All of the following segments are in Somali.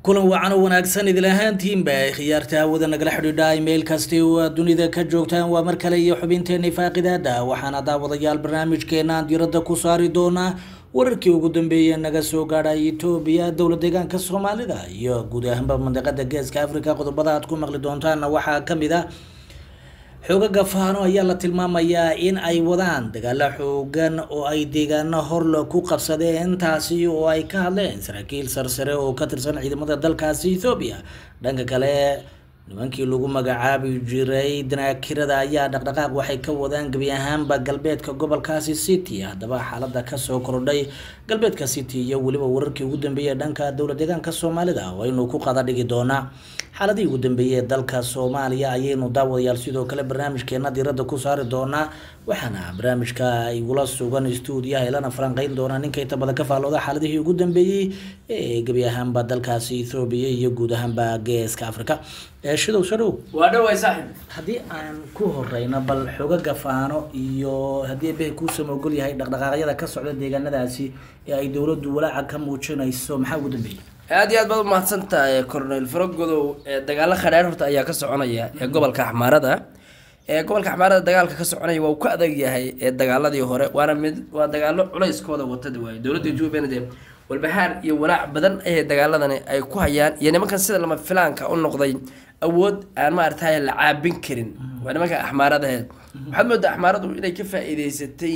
kulan wacan oo wanaagsan idil ahaantiinba khiyaarta hawada nagala xidhiidha email kasti oo dunida ka joogtaan waa mar kale iyo xubinteena faaqidaada waxaana daawadayaal barnaamijkeena diiradda ku saari doona wararkii ugu dambeeyay naga soo gaadhay Itoobiya dowlad deegaanka Soomaalida iyo guud ahaanba mandaqada Geeska Afrika qodobada aad ku maqli doontaan waxaa kamid ah xoogagga Faano ayaa la tilmaamayaa in ay wadaan dagaal xoogan oo ay deegaano horlo ku qabsadeen taasi oo ay ka hadleen saraakiil sarsare oo ka tirsan ciidamada dalkaasi Itoobiya dhanka kale nimankii lagu magacaabi jiray danaakirada ayaa dhaqdhaqaaq waxay ka wadaan gabi ahaanba galbeedka gobolkaasi City hadaba xaaladda ka soo kordhay galbeedka City iyo waliba wararkii ugu dambeeyay dhanka dowlad deegaanka Soomaalida waynu ku qada dhigi doonaa xaaladii ugu dambeeyay dalka Soomaaliya ayaynu daawadayaal sidoo kale barnaamijkeena diiradda ku saari doonaa waxaana barnaamijka ay wala sugan stuudiyaha ilana falanqeyn doona ninka inta badan ka faalooda xaaladii ugu dambeeyay ee gabi ahaanba dalkaasi Itoobiya iyo guud ahaanba Geeska Afrika shidow shadow waa dhawaay saaxiib hadii aan ku horeyna bal xoogagga Faano iyo hadii bay ku samoogol yahay dhaqdhaqaaqyada ka socda deegaanadaasi ee ay dawladdu walaac ka muujinayso maxaa ugu dambeeyay aad iyo aad baad mahadsantahay Colonel Faragodow dagaal khadheer horta ayaa ka soconaya gobolka Axmaarada gobolka Axmaarada dagaalka ka soconaya waa ku adag yahay dagaaladii hore waana mid waa dagaalo culayskooda watada way dawladda Itoobiya walbahaar iyo walaac badan ay dagaaladani ay ku hayaan iyo nimankan sida lama filaanka u noqday awood aan ma artay la caabin karin waa nimanka Axmaarada waxaad moodaa Axmaaradu inay ka faa'iideysatay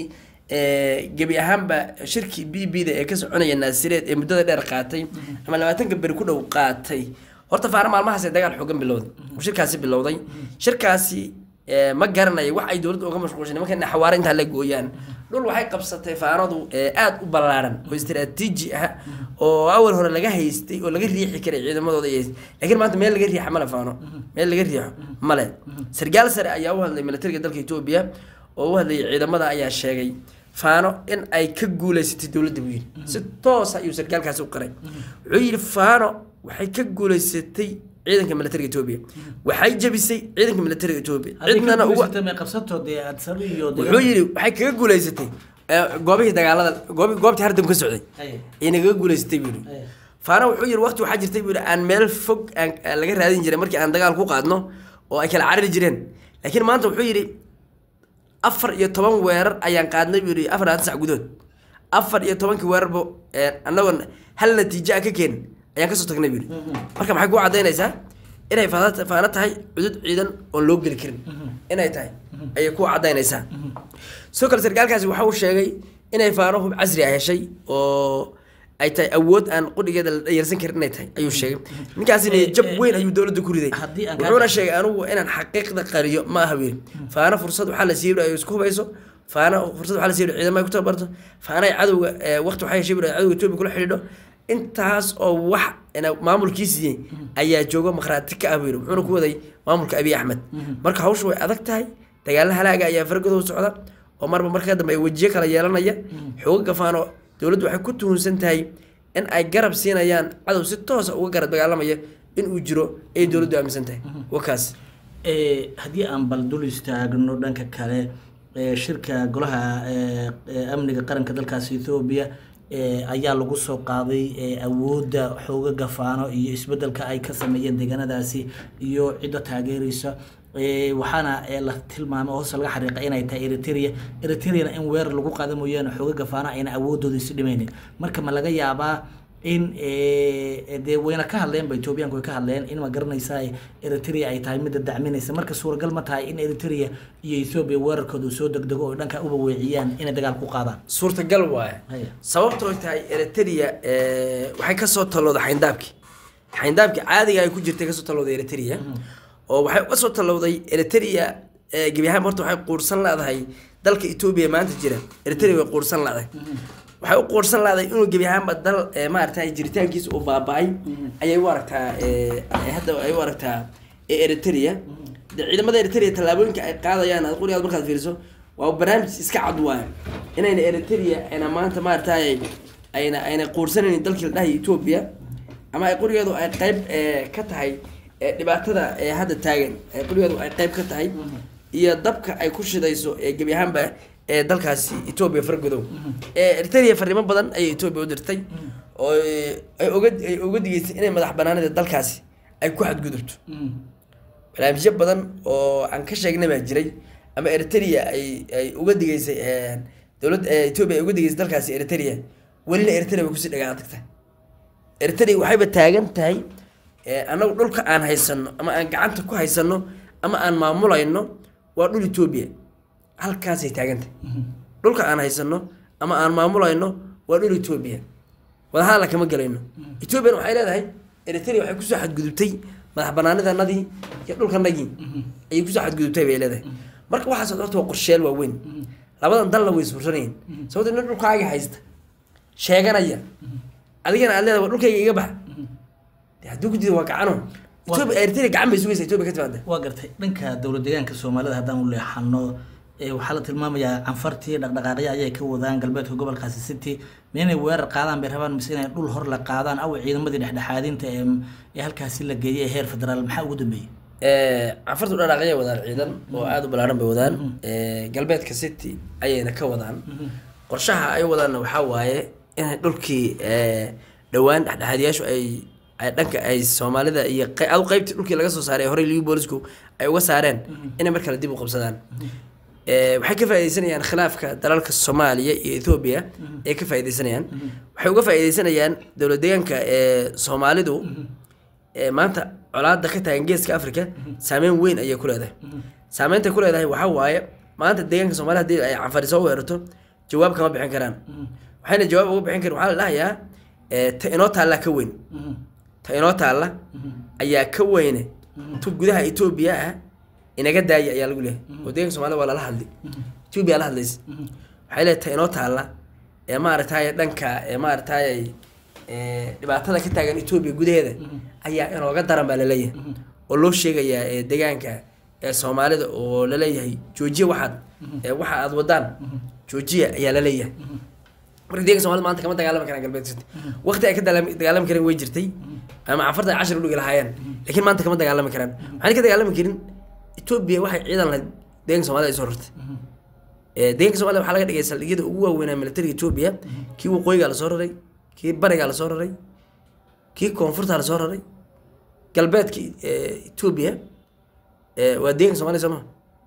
gabi ahaanba shirki BB-da ee ka soconaya Naasireed ee muddada dheer qaatay ama 20 bari ku dhow qaatay horta Faano maalmahaas dagaal xooggan bilowday shirkaasi bilowday shirkaasi ma garanay wax ay dawladdu uga mashquulshay nimanka xawaare inta la gooyaan dhul waxay qabsatay Faanadu aad u ballaaran oo istiraatiiji ah oo awal hore laga haystay oo laga riixi karay ciidamadooda laakiin maanta meel laga riixo ma Faano meel laga riixo male sargaal sare ayaa u hadlay militariga dalka Itoobiya oo u hadlay ciidamada ayaa sheegay Faano in ay ka guuleysatay dawladda weyn si toos ah ayuu sargaalkaasi u qaray wuxuu yiri Faano waxay ka guuleysatay ciidanka militariga Itoobiya waxay jabisay ciidanka militariga Itoobiya cidna ugu qabsatooday aad sabiyo wuxuu yiri waxay kaga guuleysatay goobihii dagaalada goobtii hardan ka socday inaga guuleysatay buu Faano wuxuu yiri waqti waxa jirtay buu aan meel fog laga raadin jiray markii aan dagaal ku qaadno oo ay kala carari jireen laakiin maanta wuxuu yiri 14 weerar ayaan qaadnay buu yiri 4 sac gudood 14 weerarbo annagoon hal natiijo ka keen ayaan ka soo tagnay buu marka maxay ku cadeynaysaa inay Faano tahay cudud ciidan oo loo gali karin inay tahay ay ku cadeynaysaa soo kale sargaalkaasi waxa uu sheegay inay Faano hub casri ah heshay oo ay tahay awood aan qodigeeda la yarsan karin inay tahay ayuu sheegay ninkaasina jab weyn ayuu dawladda ku riday wuxuuna sheegay anigu inaan xaqiiqda qariyo ma aha wiil Faano fursad waxa la siiyay ay isku hubayso Faano fursad waxa la siiyay ciidamada ku tabarto Faano ay cadowga waqti waxay sheegay cadowga Itoobiya kula xidhiidho intaas oo wax ina maamulkiisii ayaa jooga maqraati ka abiir wuxuuna ku waday maamulka Abiy Ahmed marka hawshu way adag tahay dagaal halaaga ayaa Faragodow socda oo marba marka dambe ay wajiye kala yeelanaya xoogga Faano dawladdu waxay ku tuhunsan tahay in ay garab siinayaan cadow si toos ah uga garab dagaalamaya in uu jiro ay dawladdu aaminsan tahay wakaas hadii aan bal dul istaagno dhanka kale shirka golaha amniga qaranka dalkaasi Itoobiya ayaa lagu soo qaaday awoodda xoogagga Faano iyo isbedelka ay ka sameeyeen deegaanadaasi iyo cid taageeraysa waxaana la tilmaamay oo laga xariiqay inay tahay Eritrea in weer lagu qaado mooyaan xoogagga Faano ayna awoodooda si dhimaynin marka ma laga yaabaa in wayna ka hadleen Itoobiyaanku ka hadleen in ma garanaysaa Eritrea ay tahay mid dacminaysa marka suuragal ma tahay in Eritrea iyo Itoobiya weerarkooda soo degdego oo dhanka uba weeciyaan in dagaal ku qaadaan suurtagal waay sababtoo tahay Eritrea waxay ka soo talooday xayndaabki caadiga ay ku jirtay ka soo talooday Eritrea oo waxay u soo talowday Eritrea gabi ahaan horta waxay qoorsan laadahay dalka Itoobiya maanta jira Eritrea way qoorsan laadahay waxay u qoorsan laadahay inuu gabi ahaan dal ma aragtay jiritaankiisa oo baabay ayay u aragtaa hadda ay u aragtaa Eritrea ciidamada Eritrea talaabooyinka ay qaadayaan aad qoriyaad markaad fiiriso waa barnaamij iska cad waay inayna Eritrea ayna maanta ma aragtay ayna qoorsaneen dalkii la dhahay Itoobiya ama ay qorigeedu ay qayb ka tahay dhibaatada hadda taagan qorigeedu ay qayb ka tahay iyo dabka ay ku shidayso gabi ahaanba dalkaasi Itoobiya Faragodow Eritrea fariimo badan ay Itoobiya u dirtay oo ay uga digaysay inay madax banaanida dalkaasi ay ku xadgudubto barnaamijyo badan oo aan ka sheegnay baa jiray ama Eritrea ay uga digaysay dowladda Ethiopia ay uga digaysay dalkaasi Eritrea weli Eritrea way ku sii dhagaan tagtay Eritrea waxay taagan tahay anagu dhulka aan haysano ama aan gacanta ku haysano ama aan maamulayno waa dhul Ethiopia halkaas ay taagan tahay dhulka aan haysano ama aan maamulayno waa dhul Ethiopia wada hala kama galayno Ethiopia waxay leedahay Eritrea waxay ku soo xadgudubtay madax banaanidanadii iyo dhulkanagii ay ku soo xadgudubtay bay leedahay marka waxa soo dhorto qorsheel waaweyn labadan dal la way isfursanayeen sababtoo in dhulkaaga haysta sheeganaya adigana aad leedahay dhulkayga iga bax haddii ku diido waa gacano Ethiopia Eritrea gacan bay sugaysaa Ethiopia ka timaada waa gartay dhanka dowlad deegaanka Soomaalida haddaan u leexano waxaa la tilmaamayaa canfartii dhaqdhaqaaqyo ayay ka wadaan galbeedka gobolkaasi City inay weerar qaadaan bay rabaan mise inay dhul hor la qaadaan aw ciidamadii dhexdhexaadinta ee halkaasi la geeyay heer federaal maxaa ugu dambeeyay canfartu dhaqdhaqaaqyo wadaan ciidan oo aad u balaaran bay wadaan galbeedka City ayayna ka wadaan qorshaha ay wadaan waxa waaye in dhulkii dhawaan dhexdhexaadiyaashu ay dhanka ay Soomaalida iyo qaybta dhulkii laga soo saaray hore liigu boolisku ay uga saareen inay mar kale dib u qabsadaan waxay ka faa'iideysanayaan khilaafka dalalka Soomaaliya iyo Ethiopia ee ka faa'iideysanayaan waxay uga faa'iideysanayaan dowlad deegaanka Soomaalidu maanta colaadda ka taagan geeska Afrika saameyn weyn ayay ku leedahay saameynta ku leedahay waxa waaye maanta deegaanka Soomaaliya hadii ay canfari soo weerarto jawaab kama bixin karaan waxayna jawaab uga bixin karaan waxa la dhahayaa ta inoo taala ka weyn ta inoo taala ayaa ka weyne tu gudaha Ethiopia inaga daayay ayaa lagu leeyahay oo deegaanka Soomaaliya waa la hadlay Ethiopia la hadlaysay waxay leedahay inoo taala maaragtay dhanka maaragtay dhibaatada ka taagan Ethiopia gudaheeda ayaa inooga daran baa la leeyahay oo loo sheegayaa deegaanka Soomaalida oo la leeyahay joojiye waxa aad wadaan joojiye ayaa la leeyahay marka deegaanka Soomaalida maanta kama dagaalami karaan galbeedka City waqti ay ka dagaalami kareen way jirtay ama canfarta 10 u dhigi lahaayeen laakiin maanta kama dagaalami karaan waxaan ka dagaalami karin Ethiopia waxay ciidan la deegaanka Soomaaliya ay soo rartay deegaanka Soomaaliya waxa laga dhigay saldhigyada ugu waaweyn ee militariga Ethiopia kii waqooyiga la soo raray kii bariga la soo raray kii koonfurta la soo raray galbeedka Ethiopia waa deegaanka Soomaaliya sama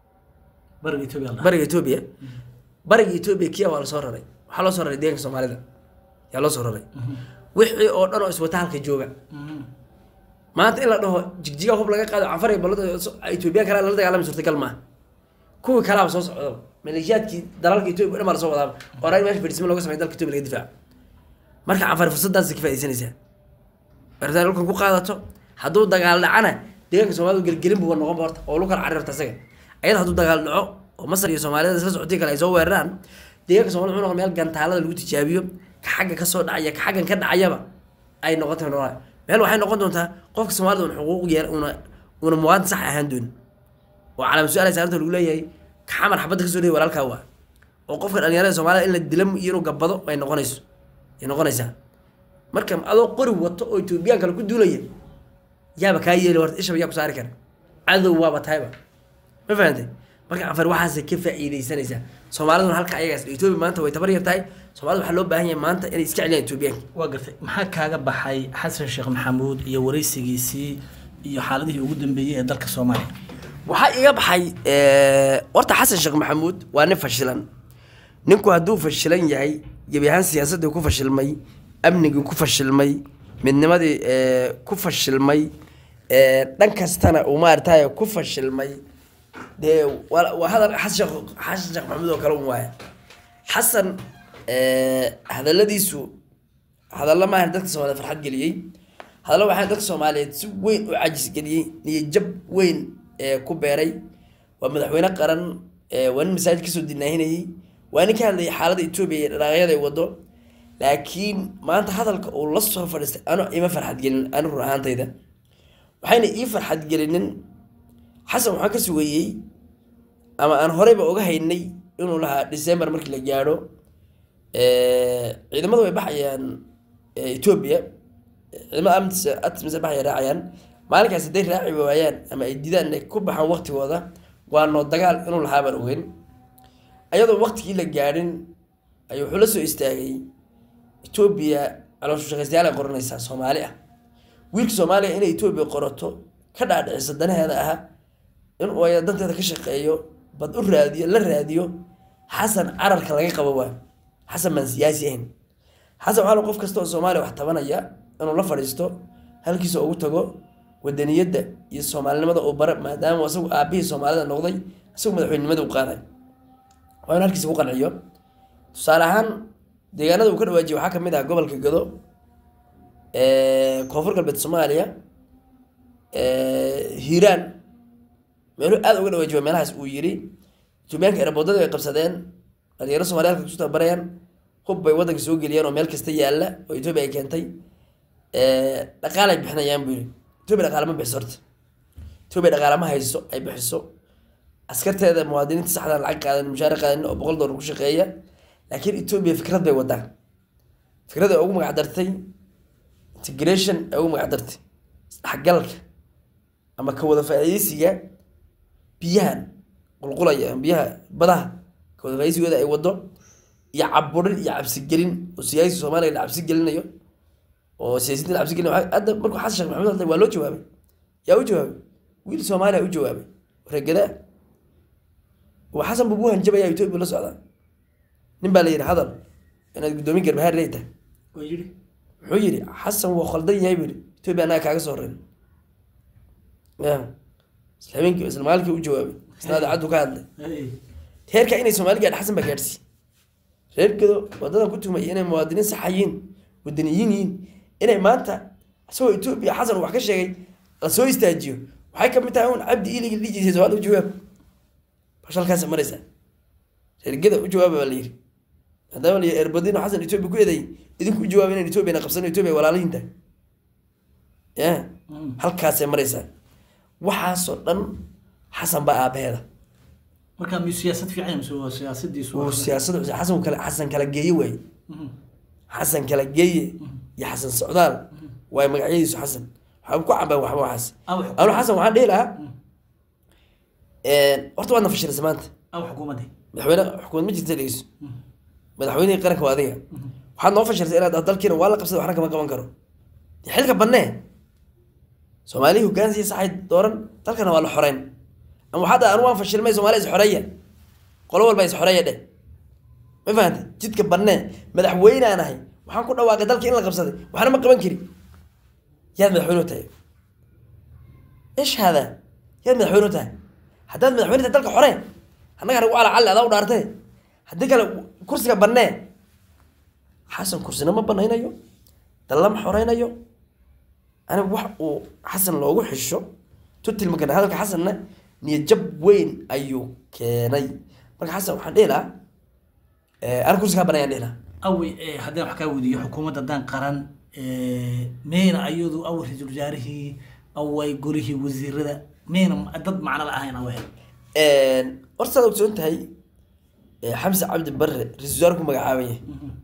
bariga Ethiopia kii waa la soo raray waxa la soo raray deegaanka Soomaalida yaa la soo raray wixii oo dhan oo iswata halka jooga maanta in la dhaho jigjiga hub laga qaado canfar iyo balada Ethiopia kala la dagaalami suurtagal ma kuwa kala soo socdo maleeshiyaadkii dalalka Ethiopia dhammaan soo wadaa qoray meesha fadhiismo looga sameeyay dalka Ethiopia laga difaac marka canfar fursadaas ka faa'iideysanaysa arday dhulkan ku qaadato hadduu dagaal dhacana deegaanka Soomaalidu gelgelin buu noqon doonta oo lu kala cararta isaga ayada hadduu dagaal dhaco oo Masar iyo Soomaalida isla socotay kala ay soo weeraraan deegaanka Soomaalidu wuxuu noqon meel gantaalada lagu tijaabiyo ka xagga ka soo dhacaya ka xaggan ka dhacayaba ay noqoto meel waxay noqon doontaa qofka Soomaalida xuquuq yeer una muwaadin sax ahaan doon oo calaamad su'aal saarta lagu leeyahay ka xamar xabad ka soo dhigay walaalka waa oo qofka dhalinyarada Soomaalida in la dilam iyo inuu gabado ay noqonaysaa marka adoo qori wato oo Ethiopia kale ku duulaya yaaba ka yeelay warta isha yaa ku saari kara cadow waaba taayba ma fahamtay marka canfar waxaas ka faa'iideysanaysaa Soomaalidu halka ayaga Ethiopia maanta way tabar yartahay Soomaalidu waxa loo baahan yahay maanta inay iska celiyaan Ethiopia waa gartay maxaa kaaga baxay Xasan Sheekh Maxamuud iyo wareysigiisii iyo xaaladihii ugu dambeeyay ee dalka Soomaaliya waxa iga baxay horta Xasan Sheekh Maxamuud waa nin fashilan ninku hadduu fashilan yahay gabiyahan siyaasadda ku fashilmay amniga ku fashilmay midnimadii ku fashilmay dhan kastana uu maartay ku fashilmay de waa hadal Xasan Sheekh Maxamuud oo kale uu waay Xasan hadaladiisu hadalla ma ahan dadka Soomaaliyeed farxad geliyay hadalla waxa dadka Soomaaliyeed si weyn u caajis geliyay niyad jab weyn ku beeray waa madaxweyne qaran waa masaajid ka soo dinaahinayay waa nin ka hadlay xaaladda Ethiopia iyo dhaqaaqyada ay wado laakiin maanta hadalka uu la soo fadhiistay ima farxad gelin anu ruux ahaantayda waxayna ii farxad gelinin Xasan waxa ka sugayay ama aan horeyba uga haynay inuu lahaa December markii la gaaro ciidamadu way baxayaan Ethiopia ciidamada amtisa baxay raacayaan maalinkaas haday raaci waayaan ama ay didaan inay ku baxaan waqtigooda waa noo dagaal inuu lahaa baan ogeyn ayadoo waqtigii la gaarin ayuu wuxuu la soo istaagay Ethiopia على شو شغال على قرن الإنسان سوماليا ويلك سوماليا إن إثيوبيا قررته كذا على السدنة هذا إن ويدنت هذا كشق أيو بدور راديو لا راديو حسن عرر كلاقي قبوا حسن من سياسيين حسن على قف كستو سوماليا وحتبنا يا إنه لا فريستو هل كيسو أقول تجو والدنيا ده الصومالي لما ده أوبر ما دام وسوا أبي الصومالي النقطي سووا مدحين مدة وقاضي وأنا هل كيسو قنع اليوم صراحة ديانا ده وكل واجي وحكم مده قبل كجدو كفر قلب الصومالية هيران ماله هذا وكل واجي ومالها سويري جميع كربودة يقبسدين الديانا الصومالية كتوت بريان خب بيوضع سوق اليوم ومال كستيا لا ويتوبع كنتي دقالة بحنا يام بيري توبي دقالة ما بحصرت توبي دقالة ما هيسو أي بحسو عسكرت هذا المواطنين تصحى العق على المشاركة إنه بقول دور شقية لكن توبي فكرة بيودع فكرة أول ما قدرتي integration أول ما قدرتي حقلك أما كوضع فايسية بيهان والقلية بيها بدها كوضع فايسية وده يودع يعبر يعبس الجرين وسياسي سومالي يلعب سجلنا يوم وسياسيين العب سجلنا هذا مركو حسن شيخ محمد الله ولو جوابي يا وجوابي ويل سومالي وجوابي رجلا وحسن بابوها انجبا يا يوتيوب ولا سعدا نبالي هذا انا قدومي قرب هاي ريته حجري حسن وخلدي يا يبري يوتيوب انا كاغا سورين يا سلامينك سلمالك وجوابي هذا عدو كهدله هيركا اني سومالي قاعد حسن بكارسي غير كده ودانا كنت مئينا مواطنين صحيين ودنيين إني ما أنت سوي إثيوبيا حسن وحكي شيء سوي استاجيو وحكي متعاون عبد إيلي اللي يجي سؤال وجواب بشر كاس مريسة غير كده وجواب بالليل هذا اللي إربدين حسن إثيوبيا كده إذن وجوابين إثيوبيا نقصنا إثيوبيا ولا لين ده يا هل كاس مريسة وحصل حسن بقى بهذا marka mi siyaasad fiican soo siyaasaddiisu oo siyaasad xasan kala geeyay way xasan kala geeyay ya xasan socdaal way magaciisu xasan waxa ku cambay waxba waxaas anu xasan waxaan dheelaa horta wadna fashil samaanta aw xukuumadii madaxweyne ma jirta leeys madaxweyne qaranka waadiga waxaan noo fashilay inaad dalkiina waa la qabsaday waxna kama qaban karo xilka banee Soomaaliya hoggaansiga saxay dooran dalkana waa la xoreyn أما حدا أنا وان فشل ما يسمى حرية قالوا والله حرية ده ما فهمت جد كبرنا مدحوين أنا هاي وحنكون أواجه دلك إلا قبصدي وحنا ما قبل كري يا مدحوين تاي إيش هذا يا مدحوين تاي حتى مدحوين تاي دلك حرية أنا قالوا على علة هذا ودارته حدك كرسي كبرنا حسن كرسينا ما بنا هنا يو دلهم حرينا يو أنا حسن لو وح الشو تدي المكان هذا كحسن نيجب وين أيو كناي مرك حسن وحديلا أنا كل شيء بنا ينديلا أو هذا حكاوي ودي حكومة الدان قرن مين أيودو أو رجل جاره أو يقوله وزير ذا مين ضد معنا الآن واحد أرسل وقتون هاي حمزة عبد البر رجالكم مجاعية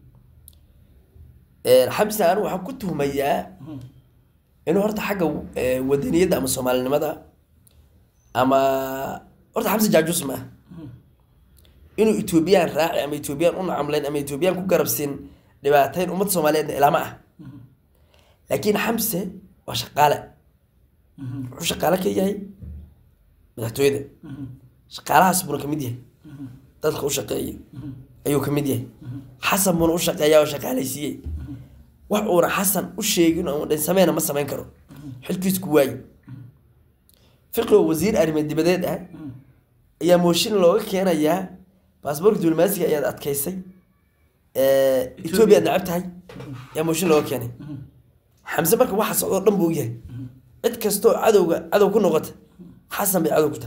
حمزة أنا وحكتهم إياه إنه هرت حاجة ودنيا ده من الصومال لماذا أما أرد حمزة جاجوس ما إنه إثيوبيان راعي أما إثيوبيان أم عملين أما إثيوبيان كقرب سن لبعتين أمة الصومالية إلى معه لكن حمزة وشقالة وشقالة كي جاي بدأتوا إذا شقالة حسبنا كميديا تدخل وشقية أيوة كميديا حسب من وشقية وشقالة يسيه وحورا حسن وشيء إنه سمينا ما سمين كرو حلفيس كواي فقه وزير أرمي بدأت يا موشين لو كان يا باسبورك دبلوماسي يا أتكيسي إثيوبيا لعبت هاي يا موشين لو كان حمزة مركب واحد صعود لم بوجه اتكستو عدو كل نقطة حسن بعدو كده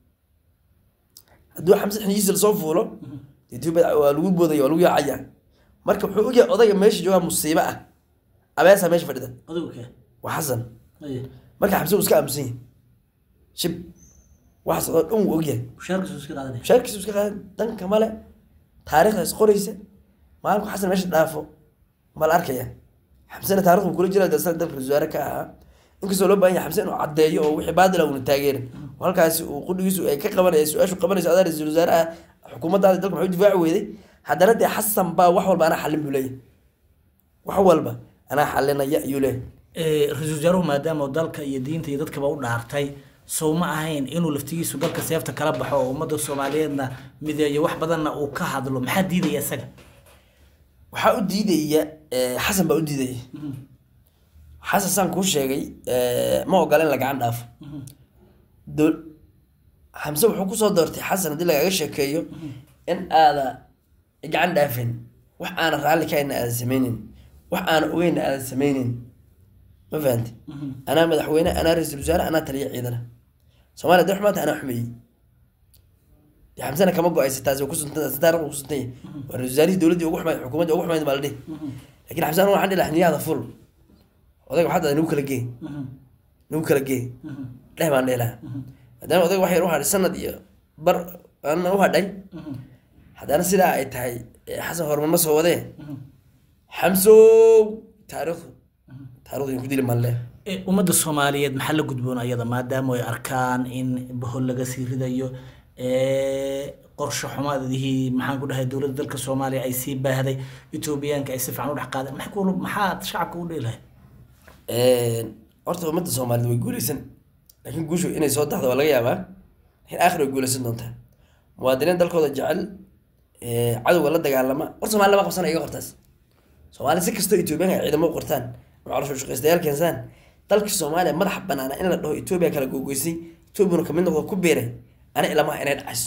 هدو حمزة إحنا ينزل صوفه له إثيوبيا والوجود بودي والوجود عيان مركب حوجة قضية ماشي جوا مصيبة أباسها ماشي فردا وحسن مركب حمزة وسكا أمسين شب واحد صار وجه شارك سوسك هذا دن كماله تاريخ اسقوريسه مالك حسن ماشي دافو مال اركيا حمسنا تاريخ كل جيل دسال دلك الوزاره كا inkastoo loo baahan yahay xamse inuu cadeeyo oo wixii baadil ah uu taageerin halkaas uu qudhigiisu ay ka qabanayso su'aashu qabanayso adaa ra'iisul wasaaraha xukuumadda dalka wuxuu difaac weeday haddana de xasan baa wax walba ana xalin bulay wax walba anaa xalinaya ayuu leeyahay ra-iisul wasaaruhu maadaama dalka iyo diinta iyo dadkaba u dhaartay sow ma ahayn inuu laftigiisu dalka seefta kala baxo oo ummadda soomaaliyeedna mideeyo wax badanna uu ka hadlo maxaa diidaya isaga waxaa u diidaya xasan baa u diidaya xasan saan kuu sheegay ma ogola in la gacan dhaafo xamse wuxuu kusoo doortay xasan haddii lagaaga sheekeeyo in aada gacan dhaafin wax aana raalli kahayna aadan sameynin wax aana ogeyna aadan sameynin ma fahanti anaa madaxweyne anaa ra-iisul wasaare anaa taliya ciidana soomaaliya dee xumaanta anaa xumeeyey dee xamsena kama go-aysa taasi kusuntaarku kusuntanya waa ra-isul wasaarihii dowladdii ugu xumayd xukuumaddii ugu xumayd baa la dhihi lakin xamsena waxaan dhihi lahaa niyahda ful odayga waxaa dada nagu kala gee dheh baan dhihi lahaa maadaama odayga wax yar u hadhay sanad iyo bar ana u hadhay haddana sidaa ay tahay xasan horumar ma soo wadee xamsow taarikhdu ku dili malle ummadda soomaaliyeed maxaa la gudboon ayada maadaama ay arkaan in bahol laga sii ridayo qorshe xumaadihii maxaan ku dhahay dowladda dalka soomaaliya ay sii baahday etoobiyaanka ay si fiican u dhex qaadeen maxaad shacabka u dhihi lahayd horta ummadda soomaaliyeed way guuleysan laakiin guushu inay soo daxdo waa laga yaabaa lakin aakhir way guuleysan doontaa muwaadiniin dalkooda jecel cadowga la dagaalama war Soomaali lama qabsana iga qortaas Soomaali si kastoo Ethiopia ay ciidamo u qortaan macluusho shaqaystayaal keensan dalka Soomaaliya madax banaana in la dhaho Ethiopia kala googoysay Ethiopia kamid noqdo ku beeray ana ilama inay dhacayso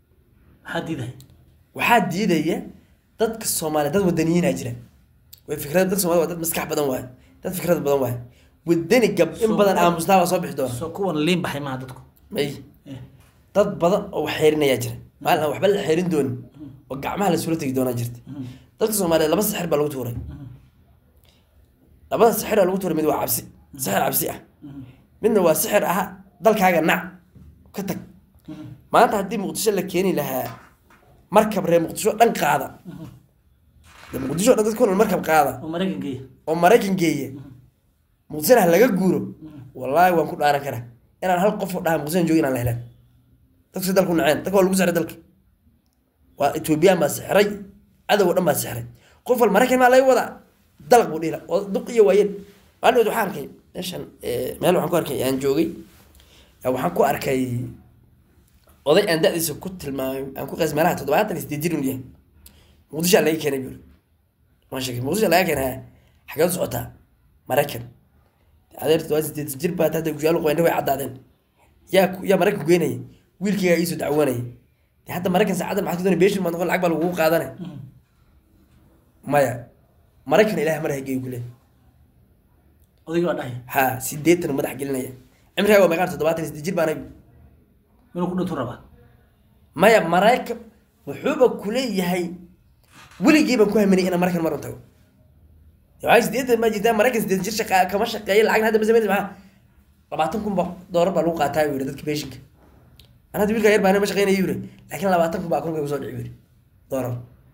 waxaa diidaya dadka Soomaaliya dad wadaniyiin jira way fikrad dad Soomaali dad maskax badan waay dad fikrad badan waay wadani gab in badan aamusnaa soo bixi doona soo kuwan liin baxay ma dadku may dad badan oo wax xeerinaya jira maalin waxba la xeerin doon oo gacmaha la soo tagi doona jirta dadka Soomaaliyeed laba sixir baa lagu tuuray labada sixir lagu tuuray mid waa cabsi sixir cabsi ah midna waa sixir ah dalkaaga nac ka tag maanta hadii Muqdisho la keeni lahaa markab reer Muqdisho dhan qaada Muqdisho dhan dadku markab qaada oo Mareykan geeyo Muqdisho laga guuro wallahi waan ku dhaaran karaa inaan hal qof oo dhaha Muqdisho joogin aan la helan dadka dalku naceen dadka lagu saaray dalka waa Ethiopia ma sixray adow dhan ma sixray qof wal Mareykan ma la wada dalq buu dhila oo duq iyo waayeen aan wada waxaan arkay meeshan meel waxaan ku arkay aan joogay waxaan ku arkay oday aan da'diisa ku tilmaamay aan ku qeys meelaha 78 jir inuu yahay Muqdisho laga keenay buu ma sheegay Muqdisho laga keenay xagaa socota Mareykan adeer 78 jir baa tada guyaal qoyn way cadaadeen yaa Mareykan goynay wiilkiga iisu dacwanay hadda Mareykan saacada maxaa doonay beeshin ma noqon lacag baa lagu qaadanay maya Mareykan ilaahay mar hayay gule odayga dhahay ha 80 madax gelinaya cimriga waa meeqaan 78 jir baan inuu ku dhinto raba maya Mareykan wuxuu kule yahay wiligiiba ku haminay in Mareykan mar untago waxay 80 ma jirtaa Mareykan 80 jir shaqa kama shaqeeyay lacag hadda ma sameeyay $20,000 baa lagu qaataa wiil dadka beeshinka أنا أقول لك يربح أنا مش غير يوري لكن لما أعتقد بأكون كي وصل يوري ضرر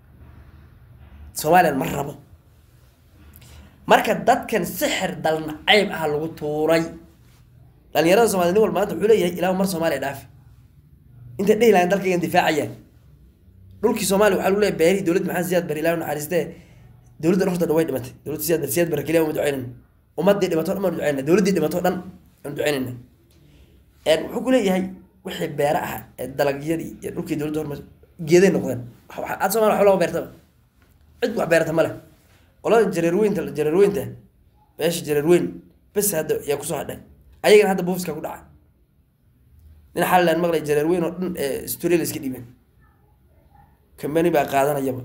سؤال المرة مركز دات كان سحر دلنا عيب أهل وطوري لأن يرى سومالي نقول ما تقول لي إلى مر سومالي دافع أنت ليه لأن دلك دفاعيا دولك سومالي وحلو لي باري دولة محل زياد بري لا ونعرسته دولة رفض الويد مت دولة زياد بركليه ومدعينا وما دي ما تقول ما مدعينا دولة دي ما تقول مدعينا يعني وحقول لي هاي wixii beeraha dalagyadii iyo dhulkii dawladda hormar geeday noqdeen aad Soomaaliya xoolo beertaba cid wax beerta ma leh qolada jareerweynta beesha jareerweyn bas hadda yaa ku soo hadhay ayagana hadda buufiska ku dhacay nin xalan maqlay jareerweyn oo dhan story la iska dhiibeen company baa qaadanayaba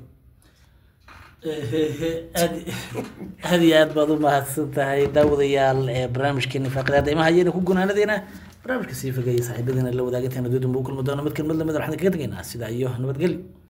aad baad u mahadsantahay daawadayaal barnaamijkeena faqraada ima hayeen ku gunaanadeena برامج كسيفة جاي صاحبنا اللي وداعتنا دودهم بكل مدة نمت كل مدة مدة رح نكتب جينا سيدا أيوه نبت قلي